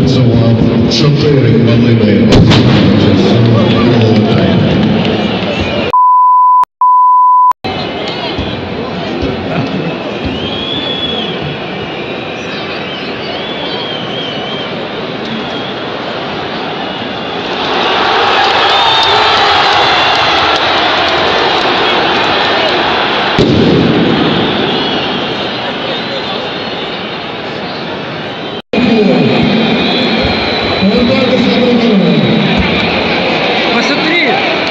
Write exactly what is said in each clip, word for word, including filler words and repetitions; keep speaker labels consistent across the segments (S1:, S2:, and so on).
S1: працював чотири хвилини.
S2: Посмотри!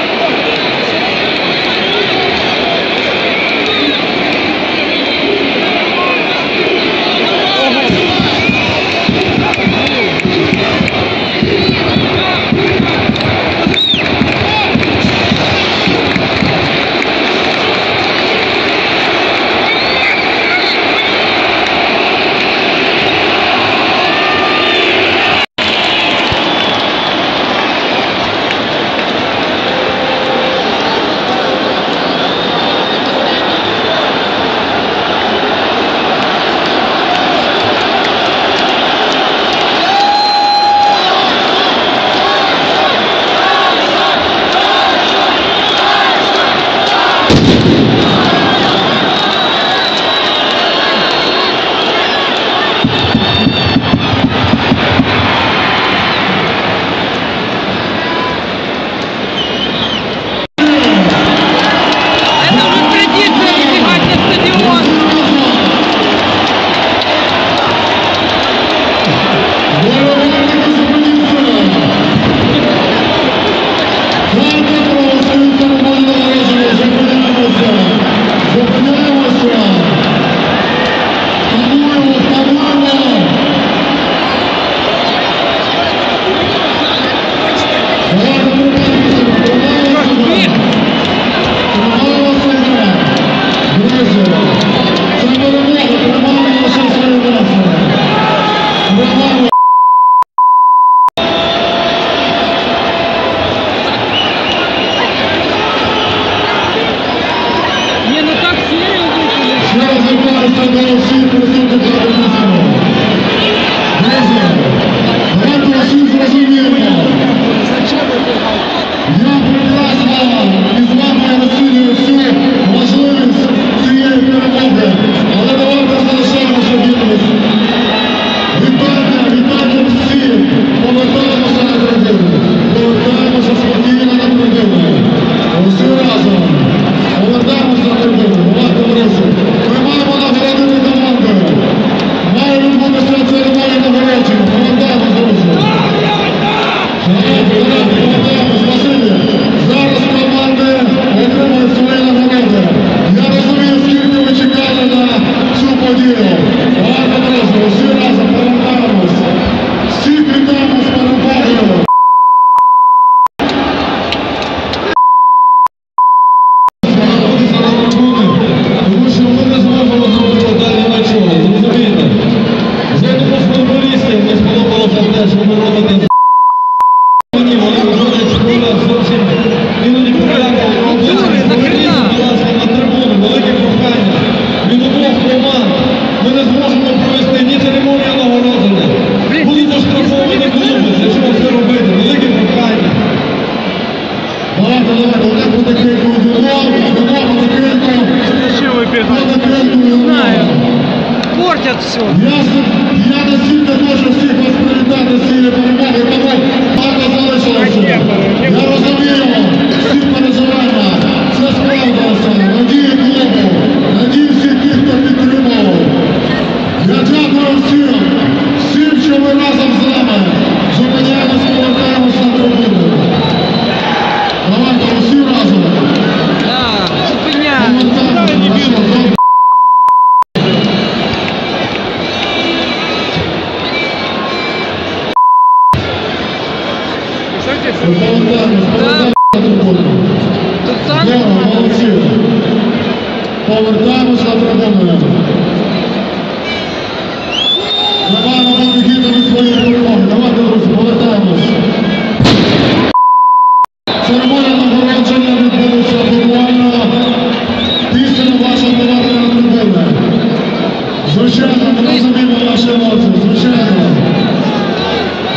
S2: Портят все.
S3: Я, я настільки дуже всіх вас привітати з цією перемогою, тому багато залишилося. Я розумію всі переживання. Це справдилося. Надії клубу, надії всіх тих, хто підтримував. Я дякую всім, всім, що ви разом з нами. Зупиняємось, повертаємося на трибуну. Давайте усі разом.
S2: Так, зупиняємо.
S3: Повертаємось на трибуну. Давай, ми відійдемо від своєї перемоги. Давайте, друзі, повертаємось. Церемонія нагородження відбудеться буквально після вашого повернення на трибуни. Звичайно, ми розуміємо ваші емоції, звичайно.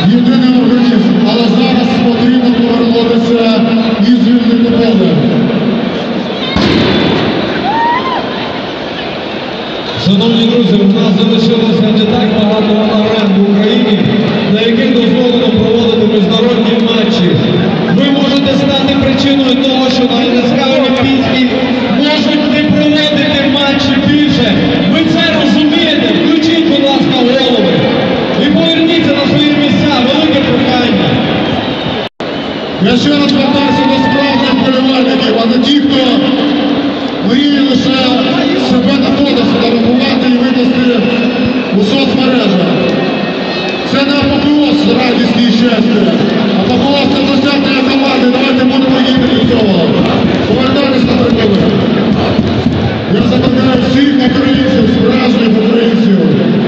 S4: друзі, у нас залишилося не так багато арен в Україні, на яких дозволено проводити міжнародні матчі. Ви можете стати причиною того, що на ен ес ка Олімпійській можуть не проводити матчі більше. Ви це розумієте? Включіть, будь ласка, голови і поверніться на свої місця. Велике прохання.
S3: Я ще раз звертаюся до справжніх вболівальників, а не ті, хто мріє лише себе на фото сфотографувати і викласти у соцмережах. Це не апофеоз радісті і щастя, апофеоз це досягнення команди. Давайте будемо їхати до цього. Повертайтесь на трибуни. Я закликаю всіх українців, справжніх українців,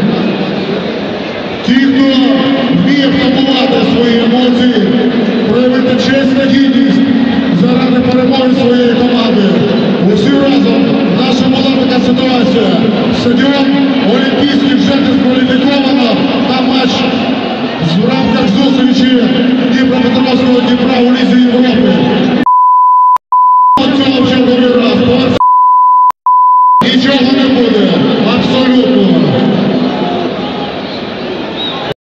S3: ті, хто вміє втамувати свої емоції, проявити честь та гідність заради перемоги своєї команди. Усі разом наша маленька ситуація. Стадіон Олімпійський вже дискваліфіковано. Там матч в рамках зустрічі Дніпропетровського Дніпра у Лізі Європи.